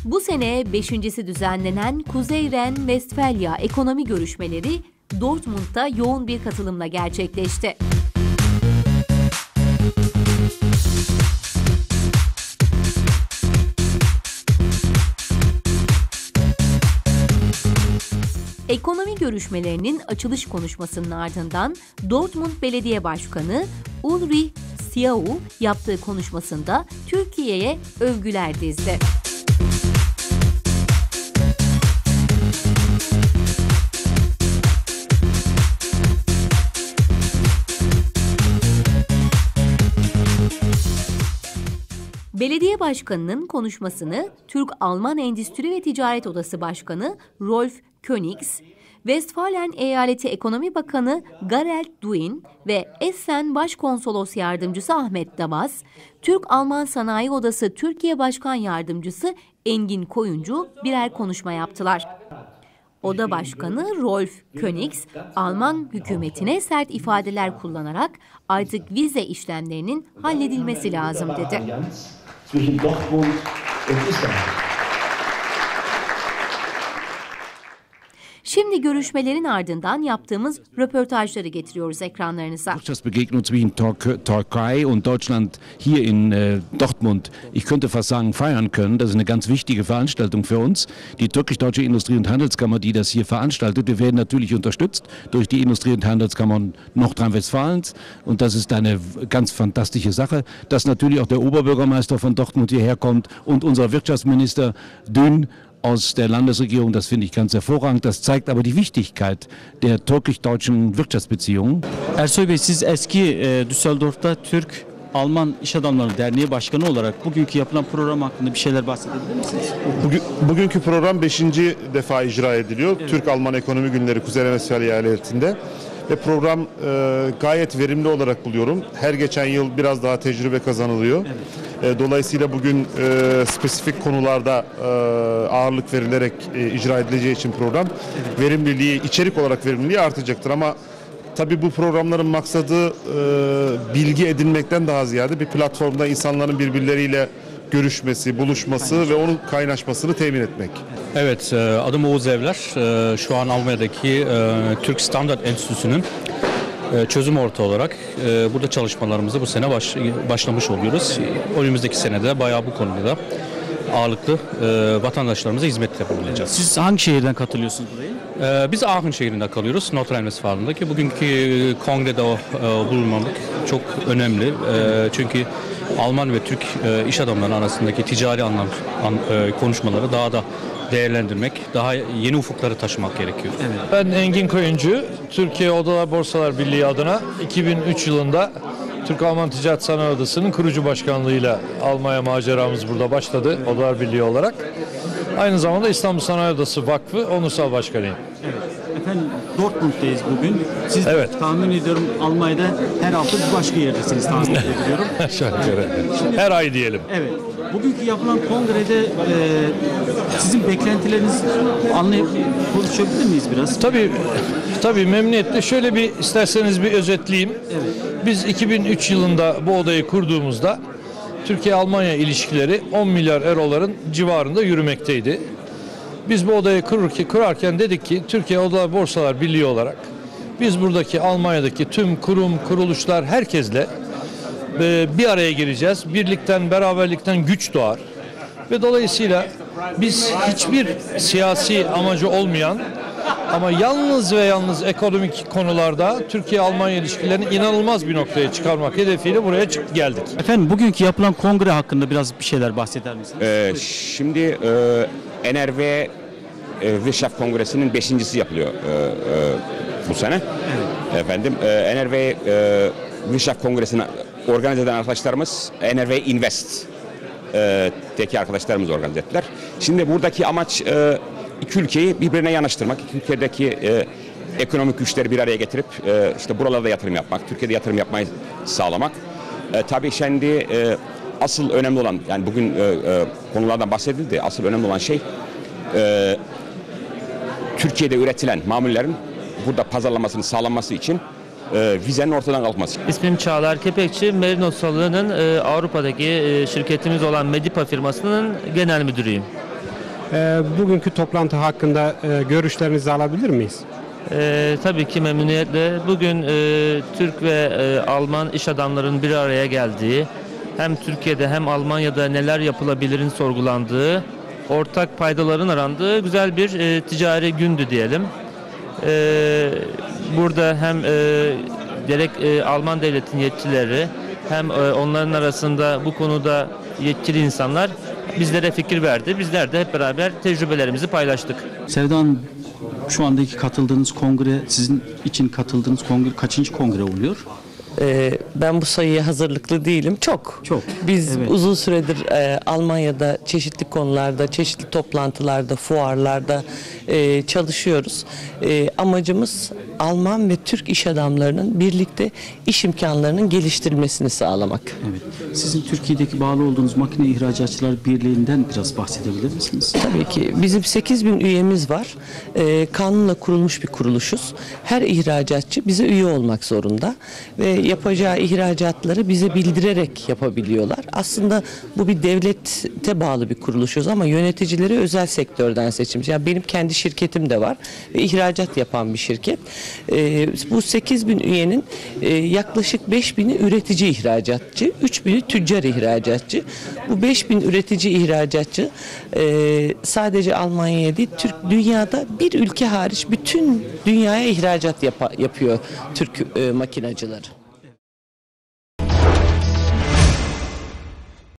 Bu sene 5.'si düzenlenen Kuzey Ren-Vestfalya ekonomi görüşmeleri Dortmund'da yoğun bir katılımla gerçekleşti. Ekonomi görüşmelerinin açılış konuşmasının ardından Dortmund Belediye Başkanı Ulrich Siau yaptığı konuşmasında Türkiye'ye övgüler dizdi. Belediye Başkanı'nın konuşmasını Türk-Alman Endüstri ve Ticaret Odası Başkanı Rolf Königs, Westfalen Eyaleti Ekonomi Bakanı Garelt Duin ve Essen Başkonsolos Yardımcısı Ahmet Davas, Türk-Alman Sanayi Odası Türkiye Başkan Yardımcısı Engin Koyuncu birer konuşma yaptılar. Oda Başkanı Rolf Königs, Alman hükümetine sert ifadeler kullanarak artık vize işlemlerinin halledilmesi lazım dedi. Şimdi görüşmelerin ardından yaptığımız röportajları getiriyoruz ekranlarınıza. Wirtschaftsbegegnung zwischen Türkei und Deutschland hier in Dortmund, ich könnte fast sagen, feiern können. Das ist eine ganz wichtige Veranstaltung für uns. Die Türkisch-Deutsche Industrie- und Handelskammer, die das hier veranstaltet, wir werden natürlich unterstützt durch die Industrie- und Handelskammern Nordrhein-Westfalens. Und das ist eine ganz fantastische Sache, dass natürlich auch der Oberbürgermeister von Dortmund hierher kommt und unser Wirtschaftsminister Dün aus der Landesregierung, das finde ich ganz hervorragend. Das zeigt aber die Wichtigkeit der türkisch-deutschen Wirtschaftsbeziehungen. Ersoy Bey, siz eski Düsseldorf'ta Türk-Alman İş Adamları Derneği Başkanı olarak bugünkü yapılan program hakkında bir şeyler bahsedebilir misiniz? Bugünkü program 5. defa icra ediliyor. Evet. Türk-Alman Ekonomi Günleri Kuzey Ren-Vestfalya eyaletinde. Ve program gayet verimli olarak buluyorum. Her geçen yıl biraz daha tecrübe kazanılıyor. Evet. Dolayısıyla bugün spesifik konularda ağırlık verilerek icra edileceği için program verimliliği, içerik olarak verimliliği artacaktır. Ama tabii bu programların maksadı bilgi edinmekten daha ziyade bir platformda insanların birbirleriyle görüşmesi, buluşması ve onun kaynaşmasını temin etmek. Evet, adım Oğuz Evler. Şu an Almanya'daki Türk Standart Enstitüsü'nün çözüm ortağı olarak burada çalışmalarımızı bu sene başlamış oluyoruz. Önümüzdeki senede bayağı bu konuda da ağırlıklı vatandaşlarımıza hizmet yapabileceğiz. Siz hangi şehirden katılıyorsunuz buraya? Biz Aachen şehrinde kalıyoruz, Nordrhein-Westfalen'daki. Bugünkü kongrede bulunmamak çok önemli. Çünkü Alman ve Türk iş adamları arasındaki ticari konuşmaları daha da değerlendirmek, daha yeni ufukları taşımak gerekiyor. Evet. Ben Engin Koyuncu, Türkiye Odalar Borsalar Birliği adına 2003 yılında Türk-Alman Ticaret Sanayi Odası'nın kurucu başkanlığıyla Almanya maceramız burada başladı Odalar Birliği olarak. Aynı zamanda İstanbul Sanayi Odası Vakfı onursal başkanıyım. Evet. Efendim Dortmund'dayız bugün. Siz evet. Tahmin ediyorum Almanya'da her hafta bir başka yerdesiniz tahmin ediyorum. Her ay diyelim. Evet. Bugünkü yapılan kongrede sizin beklentilerinizi konuşabilir miyiz biraz? Tabii memnuniyetle. Şöyle bir isterseniz bir özetleyeyim. Evet. Biz 2003 yılında bu odayı kurduğumuzda Türkiye-Almanya ilişkileri 10 milyar euroların civarında yürümekteydi. Biz bu odayı kurarken dedik ki Türkiye Odalar Borsalar Birliği olarak biz buradaki Almanya'daki tüm kurum, kuruluşlar herkesle bir araya geleceğiz. Birlikten, beraberlikten güç doğar. Ve dolayısıyla biz hiçbir siyasi amacı olmayan ama yalnız ve yalnız ekonomik konularda Türkiye-Almanya ilişkilerini inanılmaz bir noktaya çıkarmak hedefiyle buraya geldik. Efendim bugünkü yapılan kongre hakkında biraz bir şeyler bahseder misiniz? Şimdi NRW Wirtschaft Kongresi'nin 5.'si yapılıyor bu sene. Evet. Efendim NRW Wirtschaft Kongresi'ni organize eden arkadaşlarımız NRW Invest teki arkadaşlarımız organize ettiler. Şimdi buradaki amaç iki ülkeyi birbirine yanaştırmak, iki ülkedeki ekonomik güçleri bir araya getirip işte buralarda yatırım yapmak, Türkiye'de yatırım yapmayı sağlamak. Tabii şimdi asıl önemli olan, yani bugün konulardan bahsedildi, asıl önemli olan şey Türkiye'de üretilen mamullerin burada pazarlamasını sağlanması için vizenin ortadan kalkması. İsmim Çağlar Kepekçi, Merinos Salı'nın Avrupa'daki şirketimiz olan Medipa firmasının genel müdürüyüm. Bugünkü toplantı hakkında görüşlerinizi alabilir miyiz? Tabii ki memnuniyetle. Bugün Türk ve Alman iş adamlarının bir araya geldiği, hem Türkiye'de hem Almanya'da neler yapılabilirin sorgulandığı, ortak paydaların arandığı güzel bir ticari gündü diyelim. Burada hem gerek Alman devletinin yetkilileri hem onların arasında bu konuda yetkili insanlar bizlere fikir verdi. Bizler de hep beraber tecrübelerimizi paylaştık. Sevda Hanım, şu andaki katıldığınız kongre, sizin için katıldığınız kongre kaçıncı kongre oluyor? Ben bu sayıya hazırlıklı değilim. Çok. Biz uzun süredir Almanya'da çeşitli konularda, çeşitli toplantılarda, fuarlarda çalışıyoruz. Amacımız Alman ve Türk iş adamlarının birlikte iş imkanlarının geliştirilmesini sağlamak. Evet. Sizin Türkiye'deki bağlı olduğunuz Makine İhracatçılar Birliği'nden biraz bahsedebilir misiniz? Tabii ki. Bizim 8.000 üyemiz var. Kanunla kurulmuş bir kuruluşuz. Her ihracatçı bize üye olmak zorunda ve yapacağı ihracatları bize bildirerek yapabiliyorlar. Aslında bu bir devlete bağlı bir kuruluşuz ama yöneticileri özel sektörden seçilmiş. Yani benim kendi şirketim de var ve ihracat yapan bir şirket. Bu 8.000 üyenin yaklaşık 5.000'i üretici ihracatçı, 3.000'i tüccar ihracatçı. Bu 5.000 üretici ihracatçı sadece Almanya'ya değil, dünyada bir ülke hariç bütün dünyaya ihracat yapıyor Türk makinacıları.